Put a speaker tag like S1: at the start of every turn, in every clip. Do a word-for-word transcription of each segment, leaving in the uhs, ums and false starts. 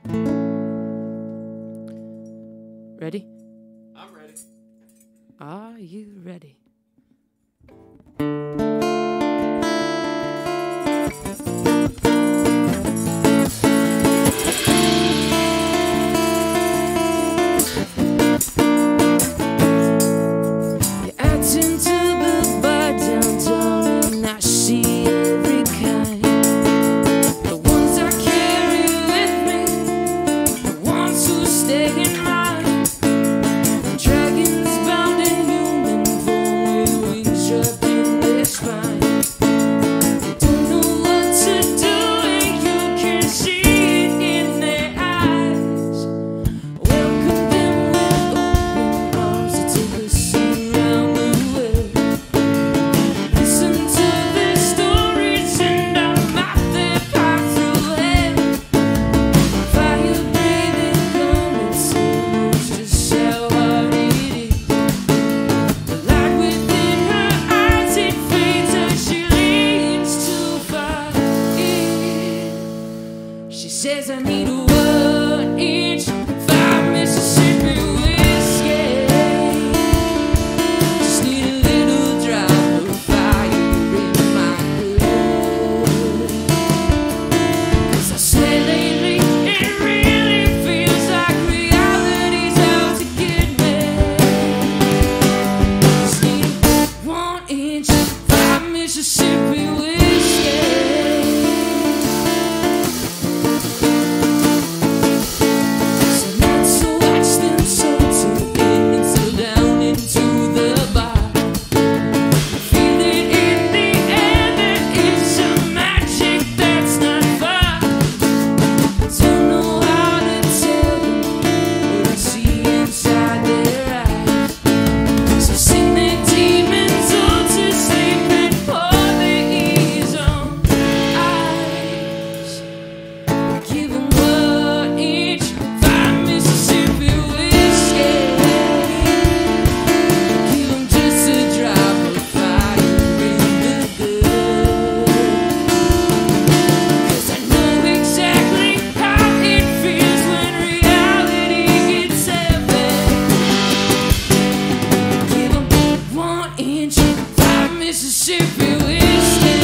S1: Ready?
S2: I'm ready.
S1: Are you ready? You're acting to the bar downtown and I see every kind. The ones I carry with me, the ones who stay in mind. Dragons bound in human form with wings wrapped in their spine. They don't know what to do and you can see it in their eyes. Welcome them with open arms to take us around the world. Listen to their stories and unlock their path to hell. Fire breathing comets knows just how hard it is. The light within her eyes, it fades as she leans too far in. She says, I need a one inch five Mississippi whiskey. Just need a little drop of fire in my blood. 'Cause I swear lately it really feels like reality's out to get me. Just need a one inch five Mississippi whiskey. So let's watch them so to in and so down into the bar. Feel it in the air, there is some magic that's not far. Don't know how to tell them what I see inside their eyes. So sing their demons all to sleep and pour their ears on ice. Give them one inch five Mississippi whiskey. Give them just a drop of fire in the good. 'Cause I know exactly how it feels when reality gets heavy. Give them one inch five Mississippi whiskey.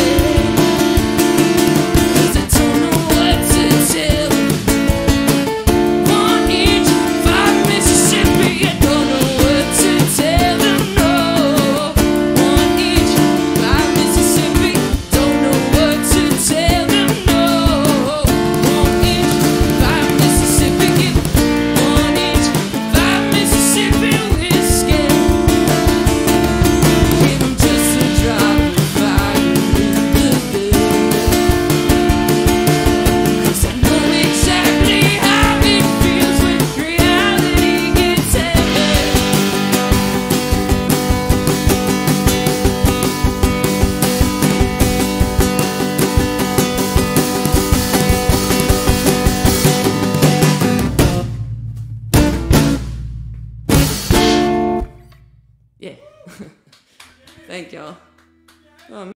S1: 'Cause I don't know what to tell them. One inch five Mississippi, I don't know what to tell them. No, one inch five Mississippi, don't know what to tell them. No, one inch five Mississippi, give one inch five Mississippi whiskey. Give 'em just a drop of fire in the good. 'Cause I know exactly how it feels when reality gets heavy. Yeah. Thank y'all. Oh,